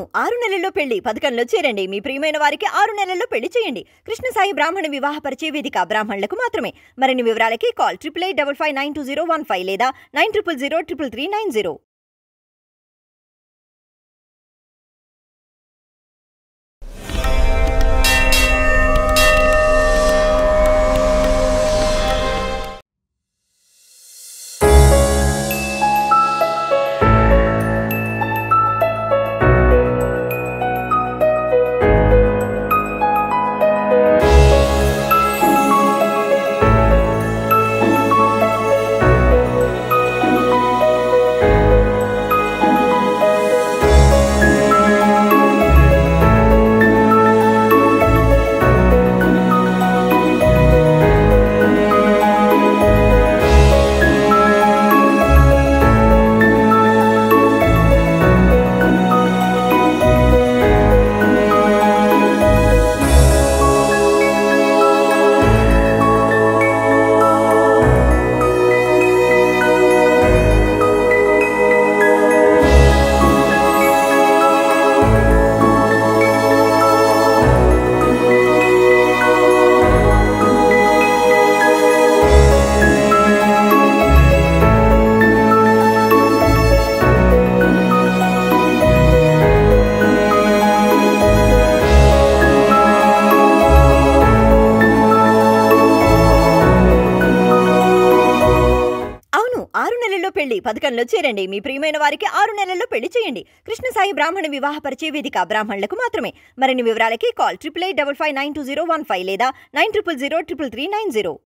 6 నెలల్లో పెళ్లి పథకంలో చేరండి. మీ ప్రియమైన వారికి 6 నెలల్లో పెళ్లి చేయండి. కృష్ణ సాయి బ్రాహ్మణ వివాహ పరిచయ వేదిక బ్రాహ్మణులకు మాత్రమే. మరిన్ని వివరాలకి కాల్ 8855592015 లేదా 9000033390. పెళ్లి పథకంలో చేరండి. మీ ప్రియమైన వారికి 6 నెలల్లో పెళ్లి చేయండి. కృష్ణ సాయి బ్రాహ్మణ వివాహ పరిచయ వేదిక బ్రాహ్మణులకు మాత్రమే. మరిన్ని వివరాలకి కాల్ 8855592015 లేదా 9000033390.